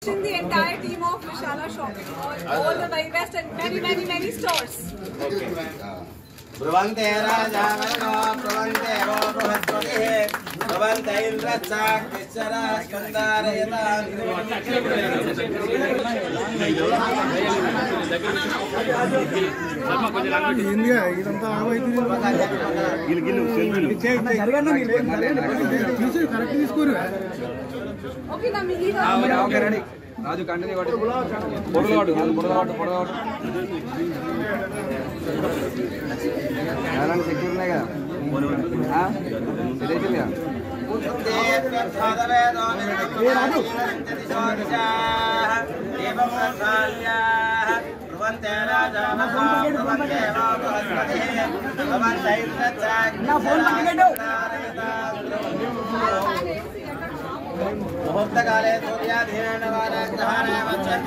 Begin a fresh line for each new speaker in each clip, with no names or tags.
The entire team of Vishala Shopping all the very best and many stores.
Okay. Bruvante Raja Varno, Bruvante Vo Bruhaspatihe, Bruvante Indrachak, Kishara, Skandarayata.
India, idanతా ఆవైతే గిల్లు correct తీసుకోరు
Okay, na mili ka.
Okay ready Raju continue వాడు పొడవాడు ఎలాంటి secure ఉన్నాయి కదా తెలియదు
मुहूर्तकाले सूर्याधीनवानग्रहाणे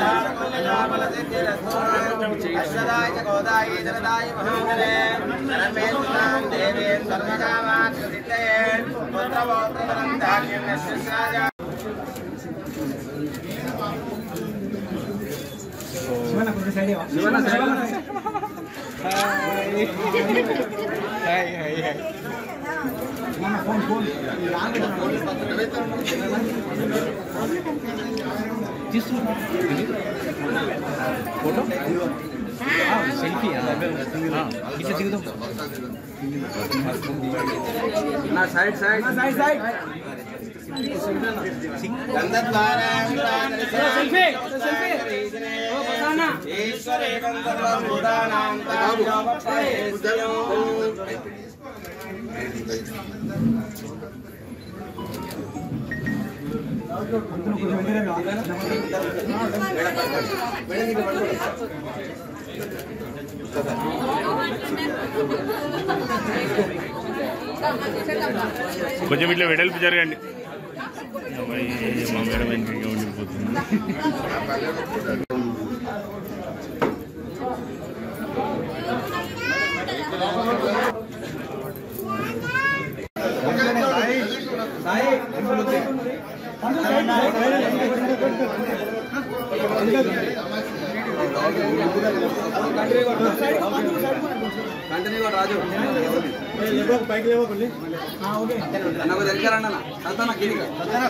वच्चन्धारकुल्यजामलसिद्धिरस्तु अश्वदाय च गोदाय जनदाय महाजने धर्मेन्द्रां देवीं सर्वकामार्थसिद्धये पुत्रपौत्रधनं धान्यं नश्यस्राज
फोटो सेल्फी पीछे दिख दो ना साइड सेल्फी
ईश्वरे सर्वभूतानां
కొంచెం ఇట్లా వెడల్పు జరగండి మా మేడం ఇంకా ఉండిపోతుంది
కంటిన్యూ రాజు పైకి లేవకండి నాకు తెలిసారన్న చదువుతాను కిందికి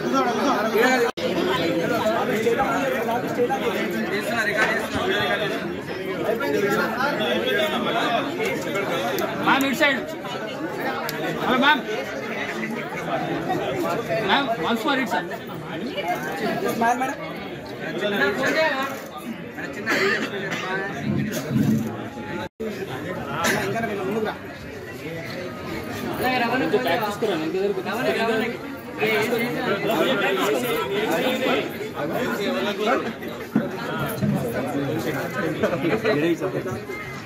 ma'am it side hello ma'am once for it sir
practice